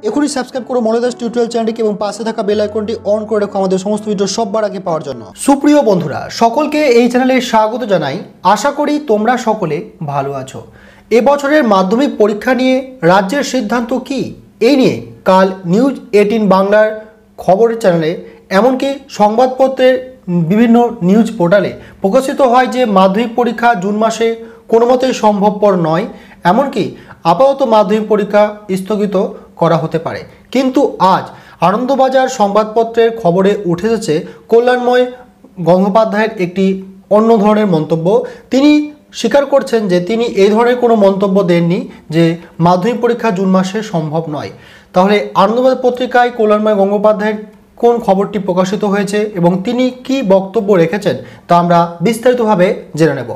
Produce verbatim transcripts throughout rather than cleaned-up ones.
এখনই সাবস্ক্রাইব করো মনোদাস টিউটোরিয়াল চ্যানেলটি এবং পাশে থাকা বেল আইকনটি অন করে রাখো আমাদের সমস্ত ভিডিও সবার আগে পাওয়ার জন্য। সুপ্রিয় বন্ধুরা, সকলকে এই চ্যানেলে স্বাগত জানাই। আশা করি তোমরা সকলে ভালো আছো। এবছরের মাধ্যমিক পরীক্ষা নিয়ে রাজ্যের সিদ্ধান্ত কি, এই নিয়ে কাল নিউজ এইটিন বাংলার খবরের চ্যানেলে এমনকি সংবাদপত্রের বিভিন্ন নিউজ পোর্টালে প্রকাশিত হয় যে মাধ্যমিক পরীক্ষা জুন মাসে কোনো মতেই সম্ভবপর নয়, এমনকি আপাতত মাধ্যমিক পরীক্ষা স্থগিত করা হতে পারে। কিন্তু আজ আনন্দবাজার সংবাদপত্রের খবরে উঠে এসেছে কল্যাণময় গঙ্গোপাধ্যায়ের একটি অন্য ধরনের মন্তব্য। তিনি স্বীকার করছেন যে তিনি এই ধরনের কোনো মন্তব্য দেননি যে মাধ্যমিক পরীক্ষা জুন মাসে সম্ভব নয়। তাহলে আনন্দবাজার পত্রিকায় কল্যাণময় গঙ্গোপাধ্যায়ের কোন খবরটি প্রকাশিত হয়েছে এবং তিনি কি বক্তব্য রেখেছেন তা আমরা বিস্তারিতভাবে জেনে নেব।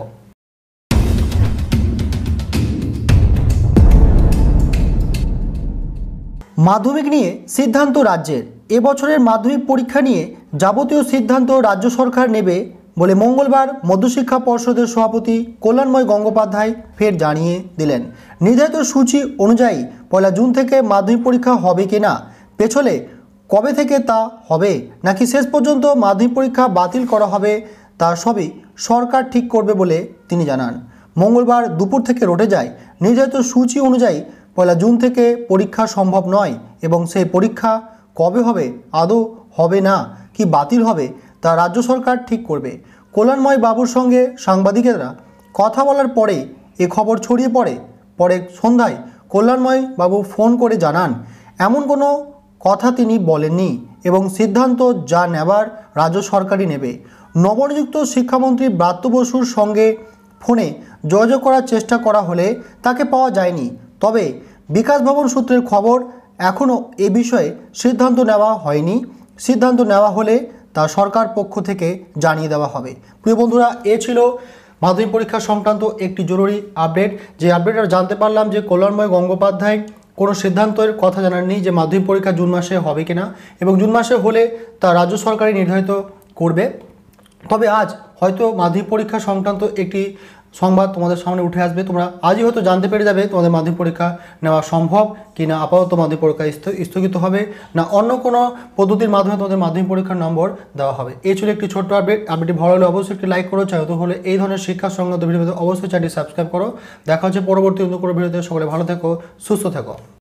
মাধ্যমিক নিয়ে সিদ্ধান্ত রাজ্যের। এবছরের মাধ্যমিক পরীক্ষা নিয়ে যাবতীয় সিদ্ধান্ত রাজ্য সরকার নেবে বলে মঙ্গলবার মধ্যশিক্ষা পর্ষদের সভাপতি কল্যাণময় গঙ্গোপাধ্যায় ফের জানিয়ে দিলেন। নির্ধারিত সূচি অনুযায়ী পয়লা জুন থেকে মাধ্যমিক পরীক্ষা হবে কিনা, পেছলে কবে থেকে তা হবে নাকি শেষ পর্যন্ত মাধ্যমিক পরীক্ষা বাতিল করা হবে তা সবই সরকার ঠিক করবে বলে তিনি জানান। মঙ্গলবার দুপুর থেকে রটে যায় নির্ধারিত সূচি অনুযায়ী পয়লা জুন থেকে পরীক্ষা সম্ভব নয় এবং সেই পরীক্ষা কবে হবে, আদৌ হবে না কি বাতিল হবে তা রাজ্য সরকার ঠিক করবে। কল্যাণময় বাবুর সঙ্গে সাংবাদিকেরা কথা বলার পরে এ খবর ছড়িয়ে পড়ে। পরে সন্ধ্যায় কল্যাণময় বাবু ফোন করে জানান এমন কোনো কথা তিনি বলেননি এবং সিদ্ধান্ত যা নেবার রাজ্য সরকারই নেবে। নবনিযুক্ত শিক্ষামন্ত্রী ব্রাত্য বসুর সঙ্গে ফোনে যোগাযোগ করার চেষ্টা করা হলে তাকে পাওয়া যায়নি। তবে বিকাশ ভবন সূত্রের খবর এখনও এ বিষয়ে সিদ্ধান্ত নেওয়া হয়নি। সিদ্ধান্ত নেওয়া হলে তা সরকার পক্ষ থেকে জানিয়ে দেওয়া হবে। প্রিয় বন্ধুরা, এ ছিল মাধ্যমিক পরীক্ষা সংক্রান্ত একটি জরুরি আপডেট। যে আপডেটটা জানতে পারলাম যে কল্যাণময় গঙ্গোপাধ্যায় কোনো সিদ্ধান্তের কথা জানাননি যে মাধ্যমিক পরীক্ষা জুন মাসে হবে কিনা এবং জুন মাসে হলে তা রাজ্য সরকারই নির্ধারিত করবে। তবে আজ হয়তো মাধ্যমিক পরীক্ষা সংক্রান্ত একটি সংবাদ তোমাদের সামনে উঠে আসবে। তোমরা আজই হয়তো জানতে পেরে যাবে তোমাদের মাধ্যমিক পরীক্ষা নেওয়া সম্ভব কি না, আপাতত মাধ্যমিক পরীক্ষা স্থগিত হবে না অন্য কোনো পদ্ধতির মাধ্যমে তোমাদের মাধ্যমিক পরীক্ষার নম্বর দেওয়া হবে। এই ছিল একটি ছোট্ট আপডেট। আপডেটটি ভালো হলে অবশ্যই একটি লাইক করো, চাইতো হলে এই ধরনের শিক্ষা সংক্রান্ত ভিডিওতে অবশ্যই চ্যানেলটি সাবস্ক্রাইব করো। দেখা হচ্ছে পরবর্তী অন্য কোনো ভিডিওতে। সকলে ভালো থেকো, সুস্থ থেকো।